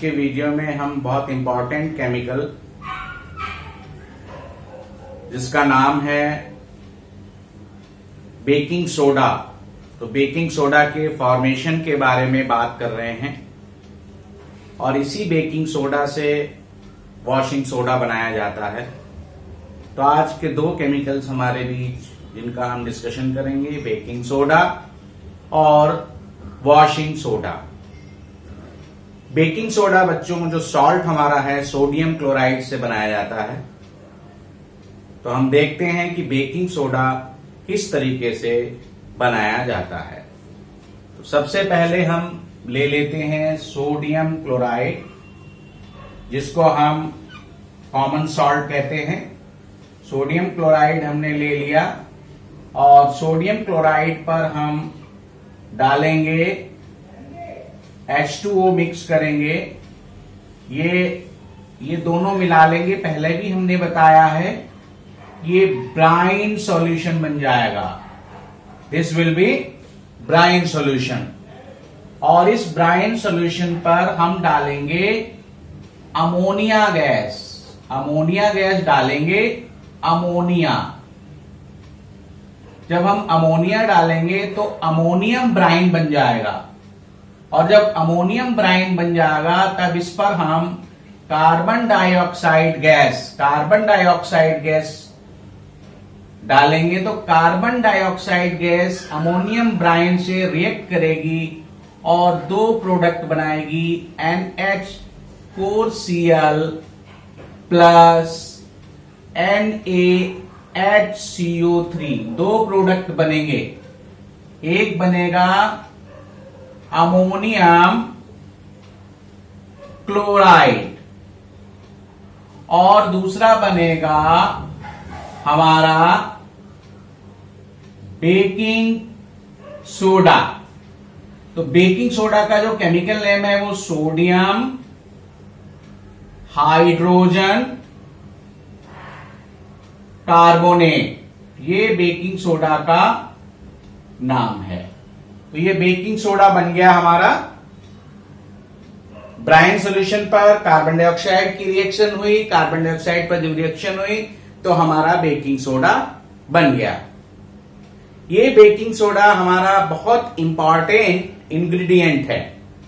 के वीडियो में हम बहुत इंपॉर्टेंट केमिकल जिसका नाम है बेकिंग सोडा, तो बेकिंग सोडा के फॉर्मेशन के बारे में बात कर रहे हैं और इसी बेकिंग सोडा से वॉशिंग सोडा बनाया जाता है। तो आज के दो केमिकल्स हमारे बीच जिनका हम डिस्कशन करेंगे, बेकिंग सोडा और वॉशिंग सोडा। बेकिंग सोडा बच्चों जो सॉल्ट हमारा है सोडियम क्लोराइड से बनाया जाता है। तो हम देखते हैं कि बेकिंग सोडा किस तरीके से बनाया जाता है। तो सबसे पहले हम ले लेते हैं सोडियम क्लोराइड, जिसको हम कॉमन सॉल्ट कहते हैं। सोडियम क्लोराइड हमने ले लिया और सोडियम क्लोराइड पर हम डालेंगे H2O, मिक्स करेंगे। ये दोनों मिला लेंगे। पहले भी हमने बताया है ये ब्राइन सॉल्यूशन बन जाएगा। This will be brine solution. और इस ब्राइन सॉल्यूशन पर हम डालेंगे अमोनिया गैस। अमोनिया गैस डालेंगे। अमोनिया, जब हम अमोनिया डालेंगे तो अमोनियम ब्राइन बन जाएगा और जब अमोनियम ब्राइन बन जाएगा तब इस पर हम कार्बन डाइऑक्साइड गैस डालेंगे। तो carbon dioxide gas ammonium brine से रिएक्ट करेगी और दो प्रोडक्ट बनाएगी, NH4Cl प्लस NaHCO3। दो प्रोडक्ट बनेंगे। एक बनेगा अमोनियम क्लोराइड और दूसरा बनेगा हमारा बेकिंग सोडा। तो बेकिंग सोडा का जो केमिकल नेम है वो सोडियम हाइड्रोजन कार्बोनेट, ये बेकिंग सोडा का नाम है। तो ये बेकिंग सोडा बन गया हमारा। ब्राइन सॉल्यूशन पर कार्बन डाइऑक्साइड की रिएक्शन हुई, कार्बन डाइऑक्साइड पर जब रिएक्शन हुई तो हमारा बेकिंग सोडा बन गया। ये बेकिंग सोडा हमारा बहुत इंपॉर्टेंट इंग्रेडिएंट है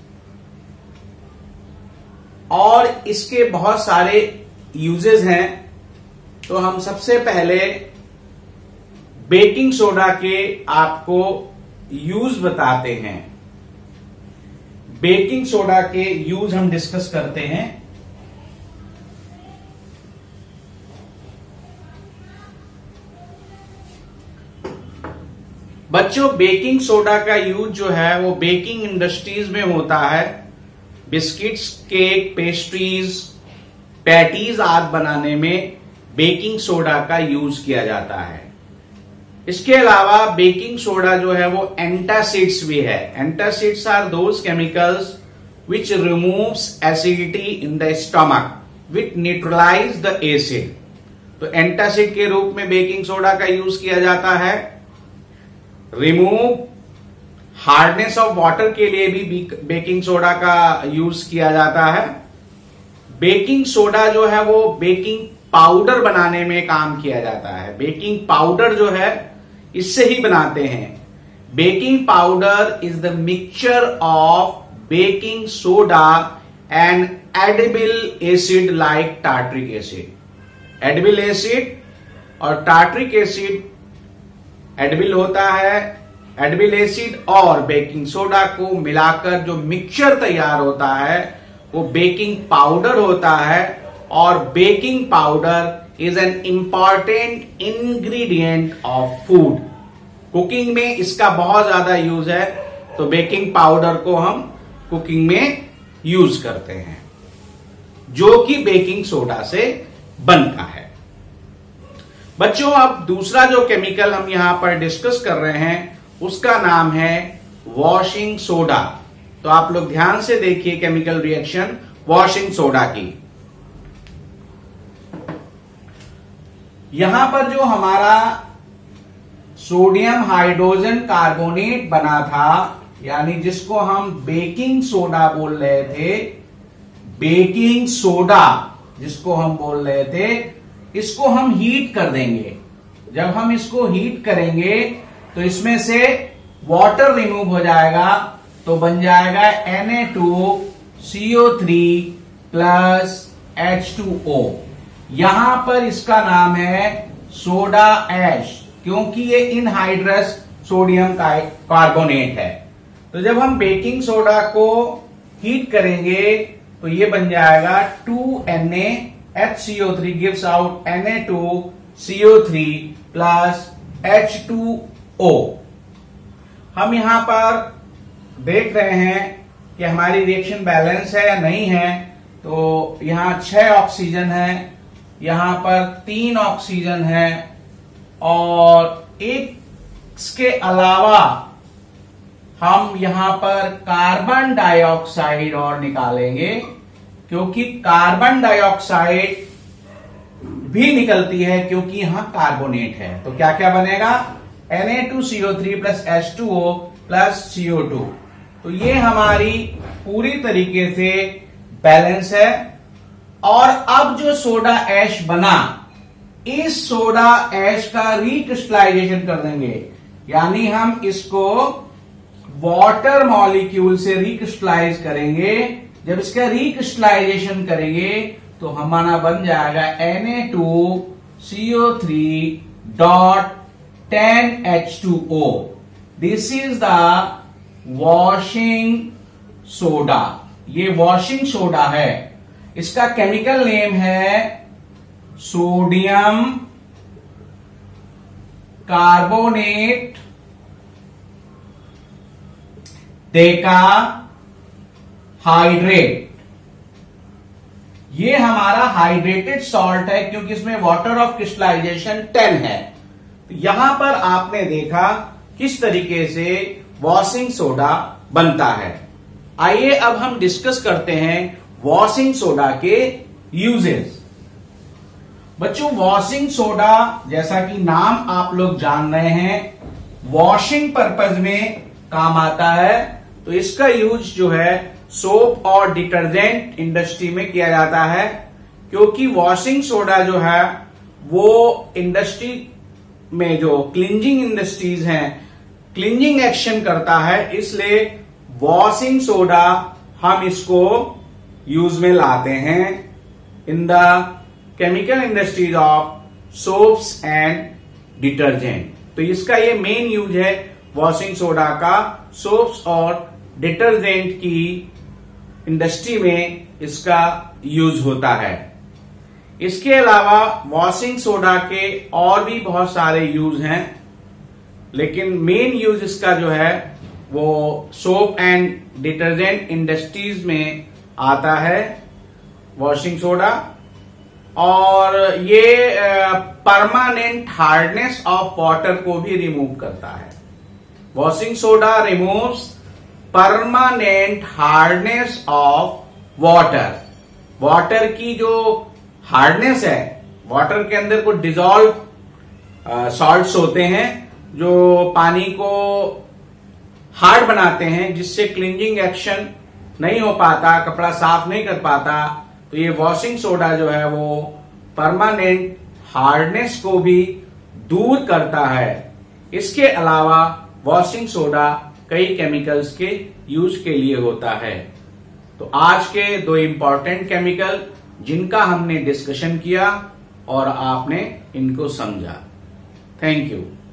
और इसके बहुत सारे यूजेस हैं। तो हम सबसे पहले बेकिंग सोडा के आपको यूज बताते हैं। बेकिंग सोडा के यूज हम डिस्कस करते हैं। बच्चों, बेकिंग सोडा का यूज जो है वो बेकिंग इंडस्ट्रीज में होता है। बिस्किट्स, केक, पेस्ट्रीज, पैटीज आदि बनाने में बेकिंग सोडा का यूज किया जाता है। इसके अलावा बेकिंग सोडा जो है वो एंटासिड्स भी है। Antacids are those chemicals which removes acidity in the stomach which neutralize the acid. तो एंटासिड के रूप में बेकिंग सोडा का यूज किया जाता है। रिमूव हार्डनेस ऑफ वाटर के लिए भी बेकिंग सोडा का यूज किया जाता है। बेकिंग सोडा जो है वो बेकिंग पाउडर बनाने में काम किया जाता है। बेकिंग पाउडर जो है इससे ही बनाते हैं। Baking powder is the mixture of baking soda and edible acid like tartaric acid. Edible acid और टार्ट्रिक एसिड, एडिबल होता है, एडिबल एसिड और बेकिंग सोडा को मिलाकर जो मिक्सचर तैयार होता है वो बेकिंग पाउडर होता है। और baking powder is an important ingredient of food. Cooking में इसका बहुत ज्यादा यूज है, तो बेकिंग पाउडर को हम कुकिंग में यूज करते हैं, जो कि बेकिंग सोडा से बनता है। बच्चों, अब दूसरा जो केमिकल हम यहां पर डिस्कस कर रहे हैं उसका नाम है वॉशिंग सोडा। तो आप लोग ध्यान से देखिए केमिकल रिएक्शन वॉशिंग सोडा की। यहां पर जो हमारा सोडियम हाइड्रोजन कार्बोनेट बना था, यानी जिसको हम बेकिंग सोडा बोल रहे थे, बेकिंग सोडा जिसको हम बोल रहे थे, इसको हम हीट कर देंगे। जब हम इसको हीट करेंगे तो इसमें से वाटर रिमूव हो जाएगा, तो बन जाएगा Na2CO3 प्लस H2O। यहां पर इसका नाम है सोडा ऐश, क्योंकि ये इनहाइड्रस सोडियम कार्बोनेट है। तो जब हम बेकिंग सोडा को हीट करेंगे तो ये बन जाएगा 2NaHCO3 gives out Na2CO3 plus H2O। हम यहां पर देख रहे हैं कि हमारी रिएक्शन बैलेंस है या नहीं है। तो यहां 6 ऑक्सीजन है, यहां पर 3 ऑक्सीजन है, और इसके अलावा हम यहां पर कार्बन डाइऑक्साइड और निकालेंगे, क्योंकि कार्बन डाइऑक्साइड भी निकलती है क्योंकि यहां कार्बोनेट है। तो क्या क्या बनेगा, Na2CO3 plus H2O plus CO2। तो ये हमारी पूरी तरीके से बैलेंस है। और अब जो सोडा ऐश बना, इस सोडा ऐश का रिक्रिस्टलाइजेशन कर देंगे, यानी हम इसको वाटर मॉलिक्यूल से रिक्रिस्टलाइज करेंगे। जब इसका रिक्रिस्टलाइजेशन करेंगे तो हमारा बन जाएगा Na2CO3 dot 10H2O। This is the washing soda. ये वॉशिंग सोडा है। इसका केमिकल नेम है सोडियम कार्बोनेट डेका हाइड्रेट। ये हमारा हाइड्रेटेड सॉल्ट है क्योंकि इसमें वाटर ऑफ क्रिस्टलाइजेशन 10 है। तो यहां पर आपने देखा किस तरीके से वॉशिंग सोडा बनता है। आइए अब हम डिस्कस करते हैं वॉशिंग सोडा के यूजेस। बच्चों, वॉशिंग सोडा जैसा कि नाम आप लोग जान रहे हैं, वॉशिंग पर्पज में काम आता है। तो इसका यूज जो है सोप और डिटर्जेंट इंडस्ट्री में किया जाता है, क्योंकि वॉशिंग सोडा जो है वो इंडस्ट्री में जो क्लींजिंग इंडस्ट्रीज हैं, क्लींजिंग एक्शन करता है। इसलिए वॉशिंग सोडा हम इसको यूज में लाते हैं in the chemical industries of soaps and detergent. तो इसका ये मेन यूज है वॉशिंग सोडा का, सोप्स और डिटर्जेंट की इंडस्ट्री में इसका यूज होता है। इसके अलावा वॉशिंग सोडा के और भी बहुत सारे यूज हैं, लेकिन मेन यूज इसका जो है वो सोप एंड डिटर्जेंट इंडस्ट्रीज में आता है वॉशिंग सोडा। और ये परमानेंट हार्डनेस ऑफ वाटर को भी रिमूव करता है। Washing soda removes permanent hardness of water. Water की जो हार्डनेस है, वाटर के अंदर कुछ डिजॉल्व सॉल्ट्स होते हैं जो पानी को हार्ड बनाते हैं, जिससे क्लींजिंग एक्शन नहीं हो पाता, कपड़ा साफ नहीं कर पाता। तो ये वॉशिंग सोडा जो है वो परमानेंट हार्डनेस को भी दूर करता है। इसके अलावा वॉशिंग सोडा कई केमिकल्स के यूज के लिए होता है। तो आज के 2 इंपॉर्टेंट केमिकल जिनका हमने डिस्कशन किया और आपने इनको समझा। Thank you.